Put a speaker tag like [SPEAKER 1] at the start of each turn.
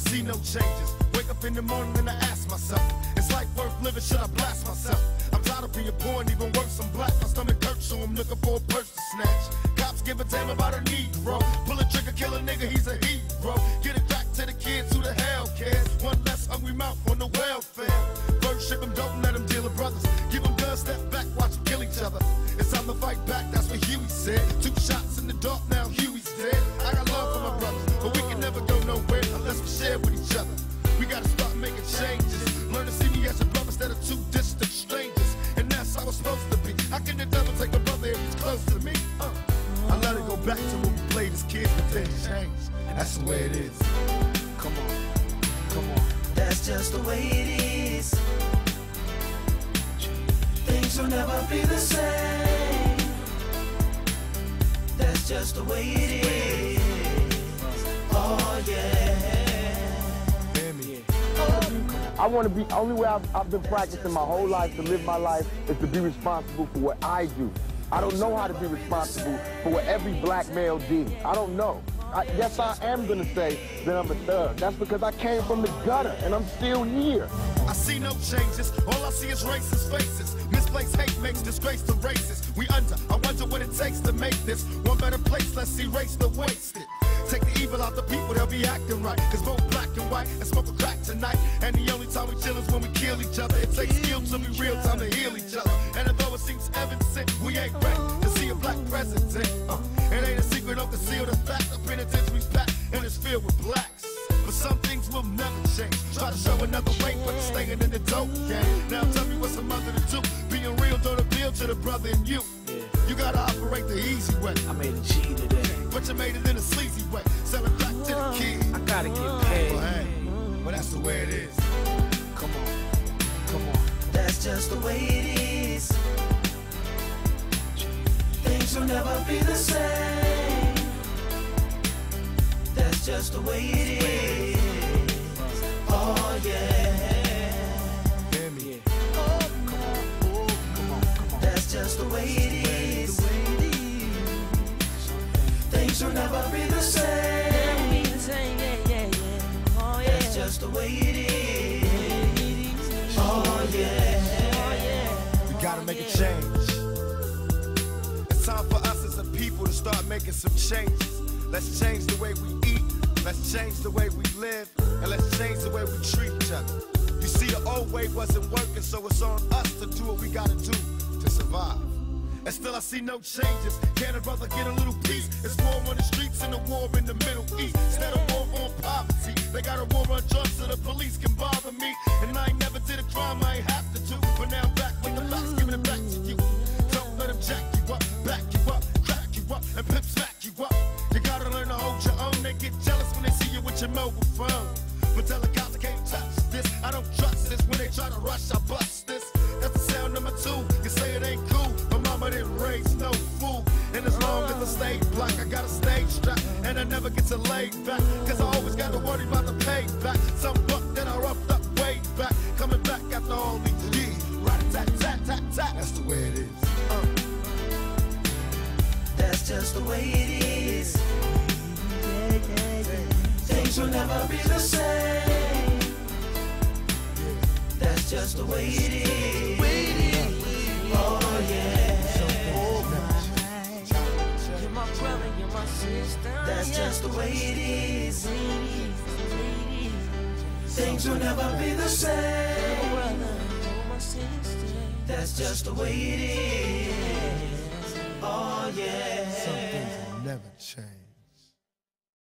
[SPEAKER 1] see no changes. Wake up in the morning and I ask myself, is life worth living? Should I blast myself? I'm tired of being poor and even worse, I'm black. My stomach hurts, so I'm looking for a purse to snatch. Cops give a damn about a Negro. Pull a trigger, kill a nigga, he's a hero. Get it back to the kids who the hell cares. One less hungry mouth on the welfare. First ship them, don't let them deal with brothers. Give them guns, step back, watch them kill each other. It's time to fight back, that's what Huey said. 2 shots in the dark, now Huey's dead. I got love for my brothers, but we can never go nowhere unless we share with each other. We gotta start making changes. Learn to see me as a brother instead of 2 distant strangers. And that's how it's supposed to be. How can the devil take a brother if he's close to me? I let it go back to when we played as kids, but things change. That's the way it is. Come on, come on.
[SPEAKER 2] That's just the way it is. Things will never be the same. That's just the way it is. Oh yeah.
[SPEAKER 3] I want to be, only way I've been practicing my whole life to live my life is to be responsible for what I do. I don't know how to be responsible for what every black male did. I don't know. Yes, I am going to say that I'm a thug. That's because I came from the gutter and I'm still here.
[SPEAKER 1] I see no changes. All I see is racist faces. Misplaced hate makes disgrace to races. We under. I wonder what it takes to make this one better place. Let's erase the wasted. Take the evil out the people, they'll be acting right. Cause both black and white and smoke a crack tonight. And the only time we chill is when we kill each other. It takes skill to be real time to heal each other. And although it seems evident, we ain't ready to see a black president. It ain't a secret, don't conceal the fact. The penitentiary's packed and it's filled with blacks. But some things will never change. Try to show another way, but it's staying in the dope game. Now tell me what's a mother to do. Being real don't appeal to the brother in you. You gotta operate the easy way.
[SPEAKER 4] I made a G today,
[SPEAKER 1] but you made it in a sleazy way. Sell it back to the kid.
[SPEAKER 4] I gotta get paid.
[SPEAKER 1] Well, hey, well, that's the way it is.
[SPEAKER 4] Come on, come on.
[SPEAKER 2] That's just the way it is. Things will never be the same. That's just the way it is. Oh yeah.
[SPEAKER 1] Hear me.
[SPEAKER 2] Oh, come on.
[SPEAKER 4] Come on, come on.
[SPEAKER 2] That's just the way it is. Things will never be the same. That's just the way it is. Oh yeah.
[SPEAKER 1] We gotta make a change. It's time for us as a people to start making some changes. Let's change the way we eat. Let's change the way we live. And let's change the way we treat each other. You see, the old way wasn't working, so it's on us to do what we gotta do to survive. And still I see no changes. Can a brother get a little peace? It's war on the streets and a war in the Middle East. Instead of war on poverty, they got a war on drugs so the police can bother me. And I ain't never did a crime I ain't have to do. But now I'm back with the facts, giving it back to you. Don't let them jack you up, back you up, crack you up, and pimp smack you up. You gotta learn to hold your own. They get jealous when they see you with your mobile phone. But tell the cops I can't touch this. I don't trust this. When they try to rush, I bust this. That's the sound number 2. You say it ain't cool. I didn't raise no fool. And as long as I stay black, I got a stage strap. And I never get to lay back. Cause I always got to worry about the payback. Some buck that I roughed up way back. Coming back after all these years. Rat-a-tat-tat-tat-tat. That's the way it is.
[SPEAKER 2] That's just the way it is. Things will never be the same. That's just the way it is. Oh yeah.
[SPEAKER 5] You're my brother, you're my sister.
[SPEAKER 2] That's just the way it is. Things will never be the same. That's just the way it is. Oh yeah.
[SPEAKER 1] Some things will never change.